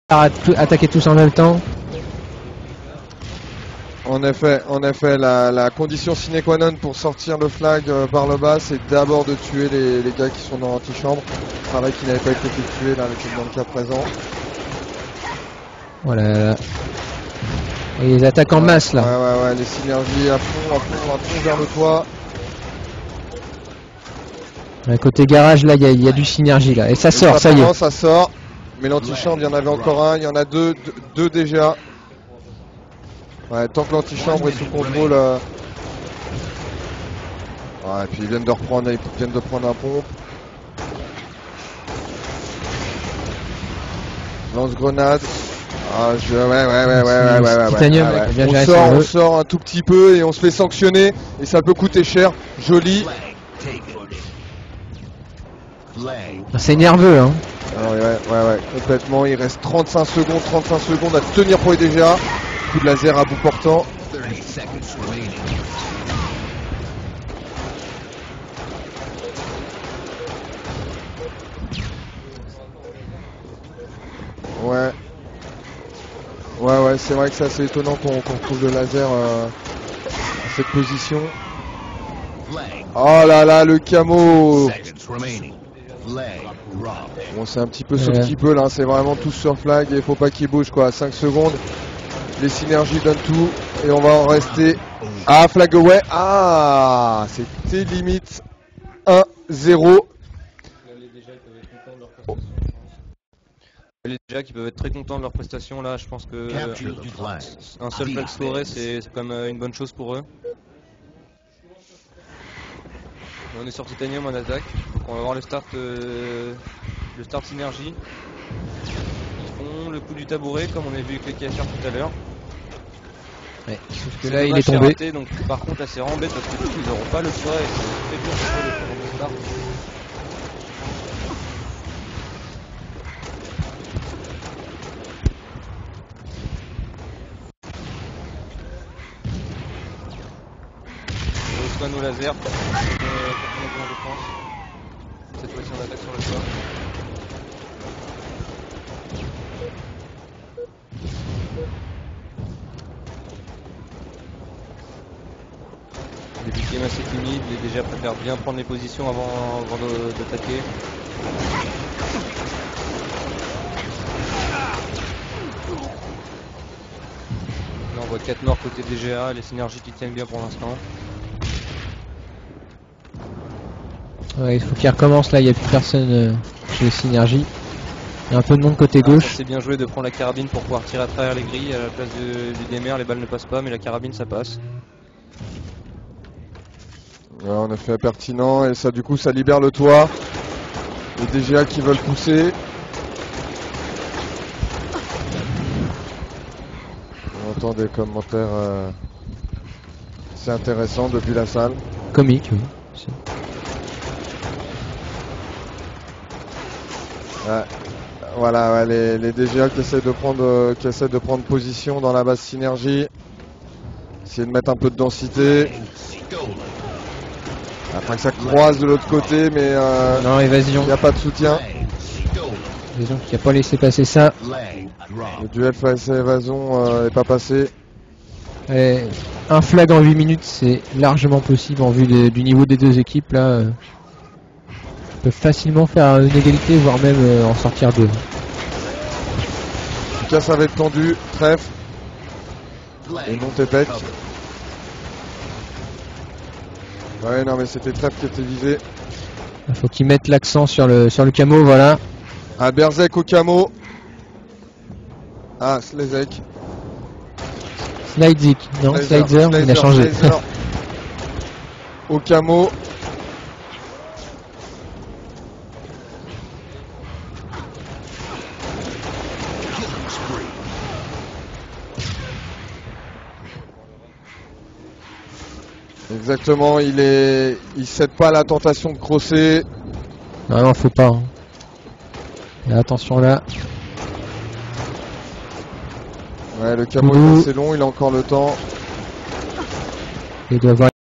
attaquer tous en même temps. En effet, la condition sine qua non pour sortir le flag par le bas, c'est d'abord de tuer les gars qui sont dans l'antichambre. Travail qui n'avait pas été effectué là dans le cas présent. Voilà. Et ils attaquent en masse là. Ouais, les synergies à fond vers le toit. Côté garage là, il y a du synergie là. Et ça sort, ça y est. Ça sort. Mais l'antichambre, il y en avait encore un. Il y en a deux déjà. Ouais, tant que l'antichambre est sous contrôle. Ouais, et puis ils viennent de prendre un pompe. Lance-grenade. Ah, ouais. Titanium, On sort un tout petit peu et on se fait sanctionner. Et ça peut coûter cher. Joli. C'est nerveux, hein. Ah, ouais, complètement. Il reste 35 secondes à tenir pour les DGA. Coup de laser à bout portant. Ouais, c'est vrai que c'est assez étonnant qu'on trouve le laser à cette position. Oh là là, le camo. Bon, c'est un petit peu ce petit peu là, c'est vraiment tous sur flag et il faut pas qu'il bouge quoi. 5 secondes, les synergies donnent tout et on va en rester à flag away. Ah, c'était limite 1-0. Les DGA qui peuvent être très contents de leur prestation là, je pense que un seul flag scoré c'est comme une bonne chose pour eux. On est sur Titanium en attaque, donc on va voir le start synergie. Ils font le coup du tabouret comme on a vu avec les cachers tout à l'heure. Ouais, sauf que là il est tombé. Raté, donc par contre là c'est vraiment bête parce que du coup ils n'auront pas le choix et c'est très dur pour eux de prendre le start. On reçoit nos lasers pour continuer en défense. Cette fois-ci on attaque sur le toit. Des game assez timides, les DGA préfèrent bien prendre les positions avant d'attaquer. Là on voit 4 morts côté DGA, les synergies qui tiennent bien pour l'instant. Ouais, il faut qu'il recommence là, il n'y a plus personne chez les synergies. Il y a un peu de monde côté gauche. C'est bien joué de prendre la carabine pour pouvoir tirer à travers les grilles. À la place du DMR, les balles ne passent pas, mais la carabine ça passe. Ouais, en effet pertinent et ça du coup ça libère le toit. Les DGA qui veulent pousser. On entend des commentaires assez intéressants depuis la salle. Comique, oui. Ouais. Voilà, ouais, les DGA qui essaient de prendre position dans la base synergie. Essayer de mettre un peu de densité. Après que ça croise de l'autre côté, mais non, évasion. Il n'y a pas de soutien. Évasion qui n'a pas laissé passer ça. Le duel face à évasion n'est pas passé. Et un flag en 8 minutes, c'est largement possible en vue du niveau des deux équipes là. Ils peuvent facilement faire une égalité, voire même en sortir deux. En tout cas, ça va être tendu. Trèfle. Et non Tepec. Ouais, non, mais c'était Trèfle qui était visé. Il faut qu'ils mettent l'accent sur le camo, voilà. Ah, Berzek au camo. Ah, Slezek. Slidezik, non, Slider, il a changé. Au camo. Exactement, il cède pas à la tentation de crosser. Non, faut pas. Hein. Et attention là. Ouais, le camo est assez long, il a encore le temps. Il doit avoir